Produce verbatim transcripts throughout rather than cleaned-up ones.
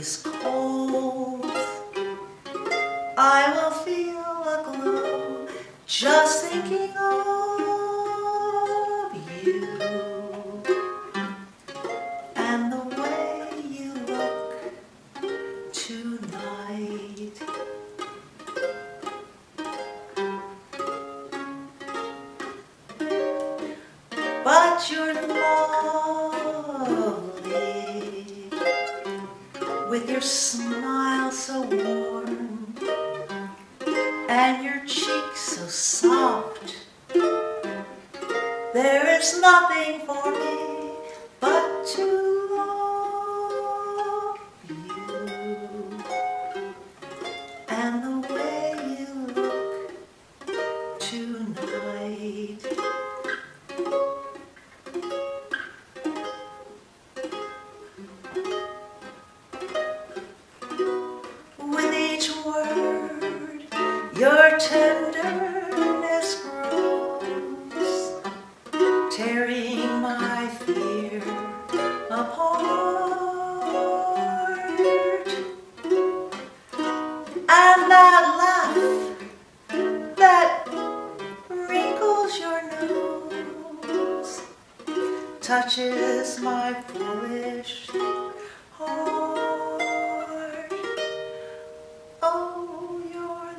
is cold, I will feel a glow just thinking of you and the way you look tonight. But you're lovely, with your smile so warm and your cheeks so soft. There is nothing for me but to love you and the way you look tonight. With each word, your tenderness grows, tearing my fear apart. And that laugh that wrinkles your nose touches my foolish heart. Oh, you're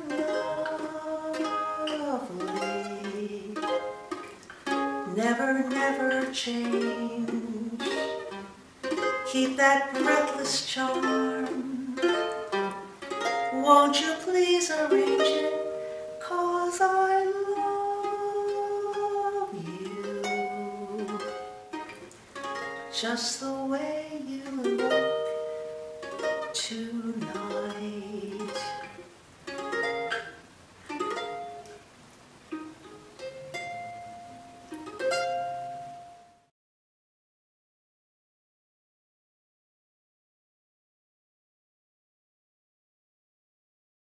lovely, never, never change. Keep that breathless charm. Won't you please arrange it, 'cause I love you just the way you look tonight.